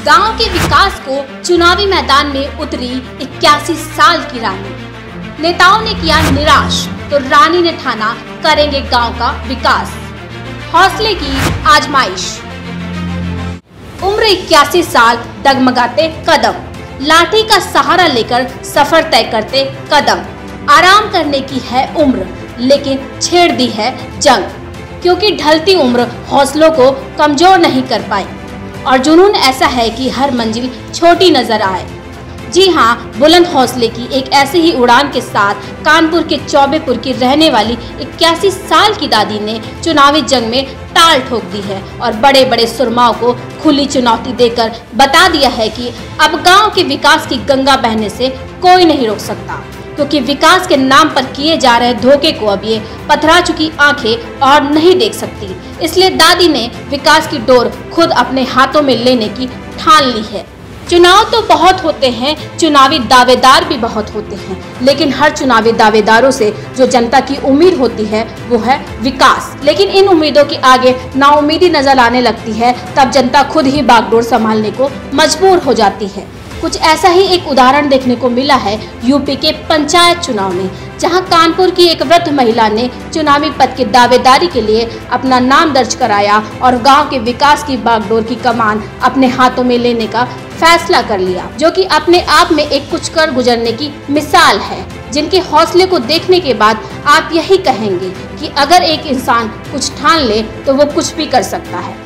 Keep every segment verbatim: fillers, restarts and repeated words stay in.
गांव के विकास को चुनावी मैदान में उतरी इक्यासी साल की रानी। नेताओं ने किया निराश तो रानी ने ठाना करेंगे गांव का विकास। हौसले की आजमाइश। उम्र इक्यासी साल, डगमगाते कदम, लाठी का सहारा लेकर सफर तय करते कदम। आराम करने की है उम्र, लेकिन छेड़ दी है जंग, क्योंकि ढलती उम्र हौसलों को कमजोर नहीं कर पाई और जुनून ऐसा है कि हर मंजिल छोटी नजर आए। जी हाँ, बुलंद हौसले की एक ऐसी ही उड़ान के साथ कानपुर के चौबेपुर की रहने वाली इक्यासी साल की दादी ने चुनावी जंग में ताल ठोक दी है और बड़े बड़े सुरमाओं को खुली चुनौती देकर बता दिया है कि अब गांव के विकास की गंगा बहने से कोई नहीं रोक सकता, क्योंकि विकास के नाम पर किए जा रहे धोखे को अब ये पथरा चुकी आंखें और नहीं देख सकती। इसलिए दादी ने विकास की डोर खुद अपने हाथों में लेने की ठान ली है। चुनाव तो बहुत होते हैं, चुनावी दावेदार भी बहुत होते हैं, लेकिन हर चुनावी दावेदारों से जो जनता की उम्मीद होती है वो है विकास। लेकिन इन उम्मीदों के आगे नाउम्मीदी नजर आने लगती है, तब जनता खुद ही बागडोर संभालने को मजबूर हो जाती है। कुछ ऐसा ही एक उदाहरण देखने को मिला है यूपी के पंचायत चुनाव में, जहां कानपुर की एक वृद्ध महिला ने चुनावी पद की दावेदारी के लिए अपना नाम दर्ज कराया और गांव के विकास की बागडोर की कमान अपने हाथों में लेने का फैसला कर लिया, जो कि अपने आप में एक कुछ कर गुजरने की मिसाल है, जिनके हौसले को देखने के बाद आप यही कहेंगे कि अगर एक इंसान कुछ ठान ले तो वो कुछ भी कर सकता है।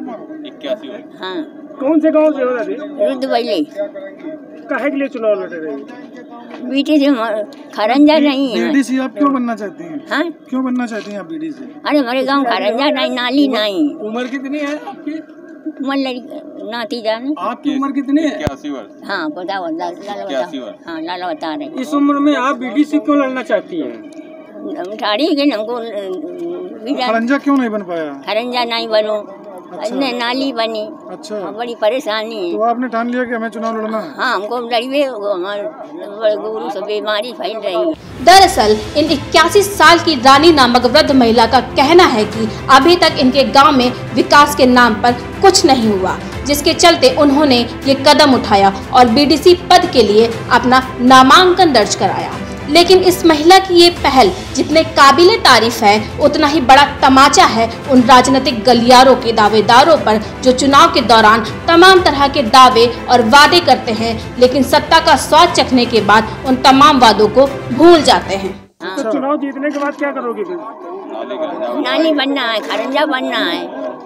हाँ। कौन से गांव से हो रही? रुद्रवली। काहे के लिए चुनाव लड़ रही? बीटी से खरंजा नहीं है। बीडीसी आप क्यों बनना चाहती हैं? हाँ? क्यों बनना चाहती हैं आप बीडीसी? अरे हमारे गांव खरंजा नहीं, नाली नहीं। उम्र कितनी है आपकी? उम्र लड़की नाती जाने। आपकी उम्र कितनी है? इक्यासी वर्ष। हाँ बताओ, लाला बता। हाँ लाला बता रहे। इस उम्र में आप बीडीसी क्यों लड़ना चाहती हैं? ठाड़ी के हमको खरंजा क्यों नहीं बन पाया? खरंजा नहीं बनो। अच्छा। नाली बनी। अच्छा। बड़ी परेशानी है। तो आपने ठान लिया कि हमें चुनाव लड़ना है? हाँ, हमको लड़िए, हमारे गुरु से बीमारी फैल रही है। दरअसल इन इक्यासी साल की रानी नामक वृद्ध महिला का कहना है कि अभी तक इनके गांव में विकास के नाम पर कुछ नहीं हुआ, जिसके चलते उन्होंने ये कदम उठाया और बीडीसी पद के लिए अपना नामांकन दर्ज कराया। लेकिन इस महिला की ये पहल जितने काबिले तारीफ है, उतना ही बड़ा तमाचा है उन राजनीतिक गलियारों के दावेदारों पर, जो चुनाव के दौरान तमाम तरह के दावे और वादे करते हैं, लेकिन सत्ता का स्वाद चखने के बाद उन तमाम वादों को भूल जाते हैं। तो चुनाव जीतने के बाद क्या करोगे फिर? नाली बनना है, खरंजा बनना है।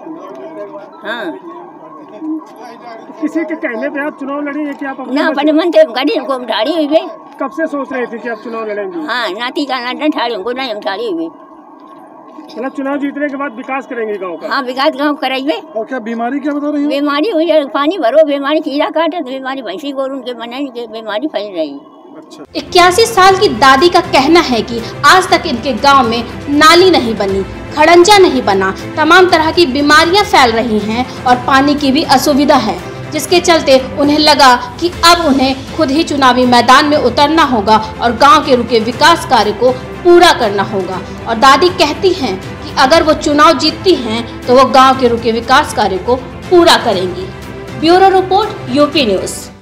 हाँ। किसी के कहने पे आप चुनाव लड़ेंगे कि आप ना अपने मन से गाड़ी को ठाड़ी हुई है। कब से सोच रहे थे कि आप चुनाव लड़ेंगे? हाँ, नाती का नाटन ठाड़ी हमको नहीं, हम ठाड़ी हुई। मतलब चुनाव जीतने के बाद विकास करेंगे गांव का? हाँ, विकास गांव कराइए। और क्या बीमारी क्या बता रही है? बीमारी हुई है, पानी भरो, बीमारी कीड़ा काटे तो बीमारी, भैंसी गोरू के बनाने के बीमारी फैल रही। अच्छा। इक्यासी साल की दादी का कहना है कि आज तक इनके गांव में नाली नहीं बनी, खड़ंजा नहीं बना, तमाम तरह की बीमारियां फैल रही हैं और पानी की भी असुविधा है, जिसके चलते उन्हें लगा कि अब उन्हें खुद ही चुनावी मैदान में उतरना होगा और गांव के रुके विकास कार्य को पूरा करना होगा। और दादी कहती हैं कि अगर वो चुनाव जीतती हैं तो वो गांव के रुके विकास कार्य को पूरा करेंगी। Bureau report, UP news.